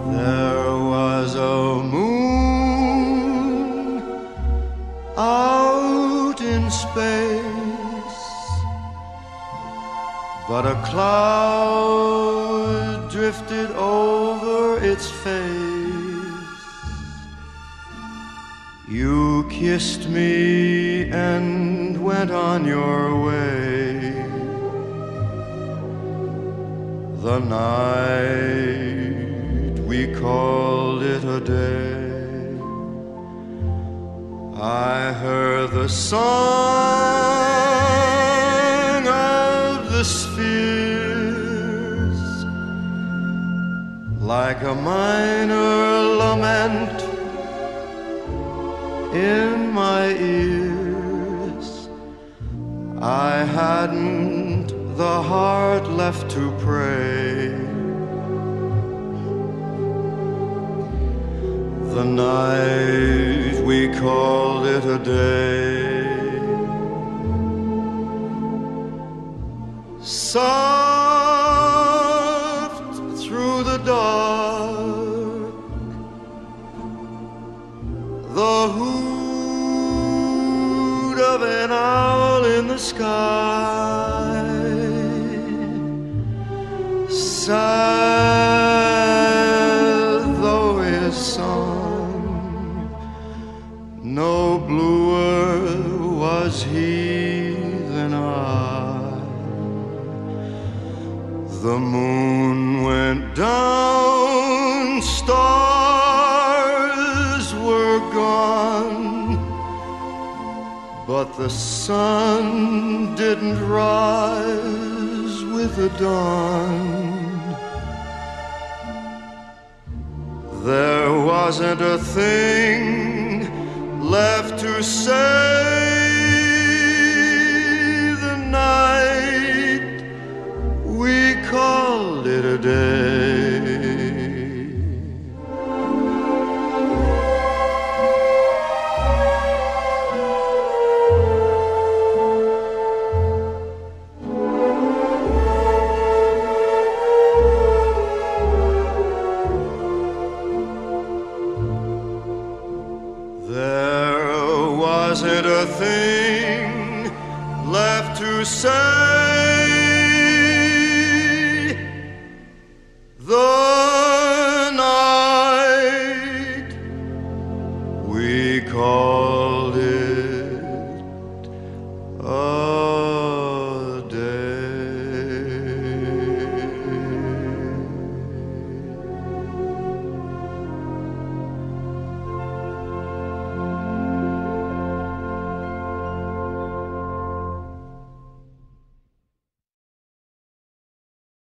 There was a moon out in space, but a cloud drifted over its face. You kissed me and went on your way. The night we called it a day. I heard the song of the spheres, like a minor lament in my ears. I hadn't the heart left to pray. The night we called it a day. Soft through the dark, the hoot of an owl in the sky. Sad though his song, no bluer was he than I. The moon went down, stars were gone, but the sun didn't rise with the dawn. There wasn't a thing left to say. The night we called it a day. There wasn't a thing left to say.